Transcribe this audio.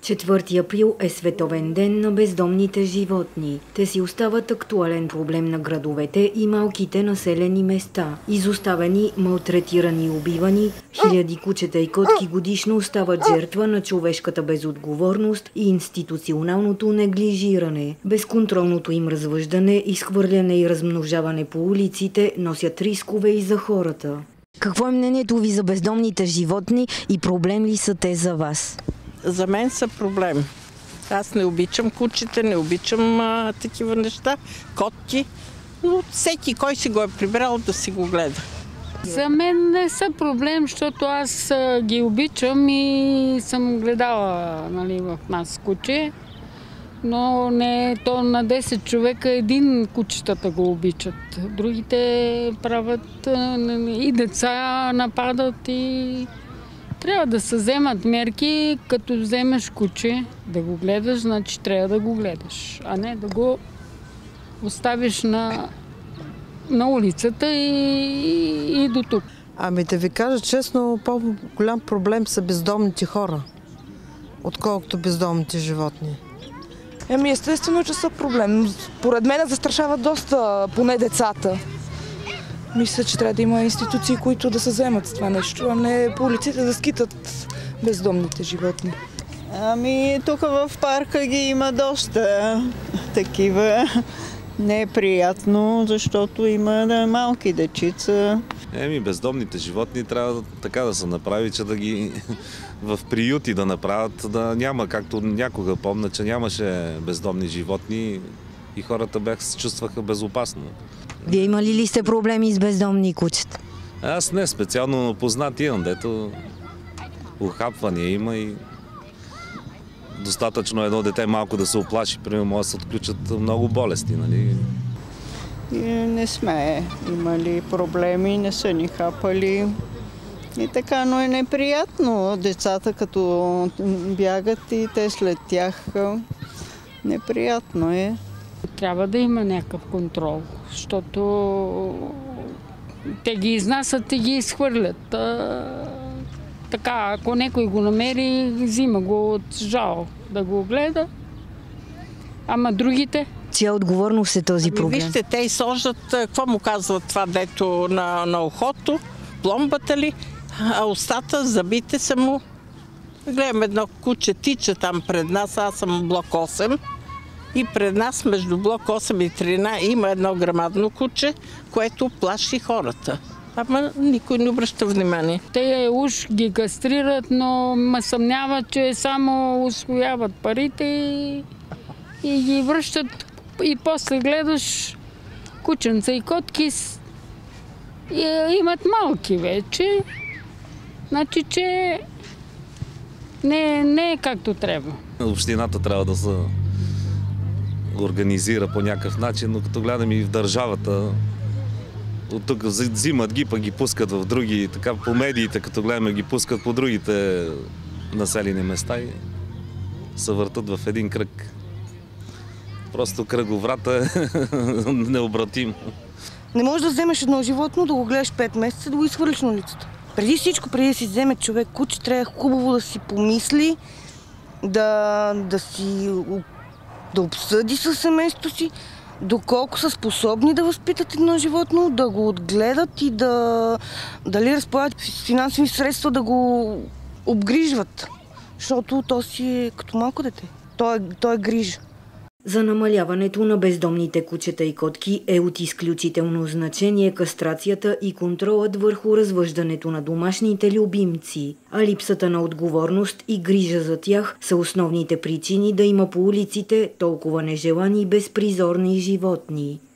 4 април е Световен ден на бездомните животни. Те си остават актуален проблем на градовете и малките населени места. Изоставени, малтретирани и убивани, хиляди кучета и котки годишно остават жертва на човешката безотговорност и институционалното неглижиране. Безконтролното им развъждане, изхвърляне и размножаване по улиците носят рискове и за хората. Какво е мнението ви за бездомните животни и проблем ли са те за вас? За мен са проблем. Аз не обичам кучета, не обичам такива неща, котки, но всеки, кой си го е прибрал, да си го гледа. За мен не са проблем, защото аз ги обичам и съм гледала, нали, в нас куче, но не то на 10 човека един кучетата го обичат. Другите правят и деца нападат и трябва да се вземат мерки, като вземеш куче, да го гледаш, значи трябва да го гледаш, а не да го оставиш на улицата и до тук. Ами да ви кажа честно, по-голям проблем са бездомните хора, отколкото бездомните животни. Ами естествено, че са проблем. Поред мен застрашават доста, поне децата. Мисля, че трябва да има институции, които да се вземат с това нещо, а не по улиците да скитат бездомните животни. Ами тук в парка ги има доста такива. Не е приятно, защото има малки дечица. Бездомните животни трябва така да се направи, че да ги в приюти да направят, да няма, както някога помня, че нямаше бездомни животни и хората се чувстваха безопасно. Вие имали ли сте проблеми с бездомни кучета? Аз не, специално познат имам, дето ухапвания има и достатъчно едно дете малко да се оплаши, примерно може да се отключат много болести, нали? И не сме имали проблеми, не са ни хапали и така, но е неприятно. Децата като бягат и те след тях, неприятно е. Трябва да има някакъв контрол, защото те ги изнасят и ги изхвърлят. Така, ако някой го намери, взима го от жал да го гледа. Ама другите? Чия отговорност е този проблем? Вижте, те изсождат, какво му казват това дето на ухото, пломбата ли, а устата, зъбите са му. Гледам едно куче тича там пред нас, аз съм блок 8. И пред нас, между блок 8 и 13, има едно грамадно куче, което плаши хората. Ама никой не обръща внимание. Те уж ги кастрират, но ме съмняват, че само усвояват парите и ги връщат. И после гледаш кученца и котки и имат малки вече. Значи, че не е както трябва. Общината трябва да се организира по някакъв начин, но като гледам и в държавата, от тук взимат ги, пък ги пускат в други, така по медиите, като гледаме, ги пускат по другите населени места и се въртат в един кръг. Просто кръговрата е необратим. Не можеш да вземеш едно животно, да го гледаш 5 месеца, да го изхвърлиш на улицата. Преди всичко, преди да си вземе човек куче, трябва хубаво да си помисли, да обсъди със семейството си, доколко са способни да възпитат едно животно, да го отгледат и дали разполагат с финансови средства да го обгрижват. Защото то си е като малко дете. То е грижа. За намаляването на бездомните кучета и котки е от изключително значение кастрацията и контролът върху развъждането на домашните любимци, а липсата на отговорност и грижа за тях са основните причини да има по улиците толкова нежелани безпризорни животни.